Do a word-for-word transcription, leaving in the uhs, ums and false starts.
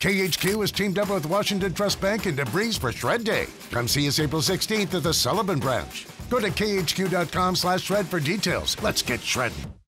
K H Q has teamed up with Washington Trust Bank and Debris for Shred Day. Come see us April sixteenth at the Sullivan branch. Go to K H Q dot com slash shred for details. Let's get shredding.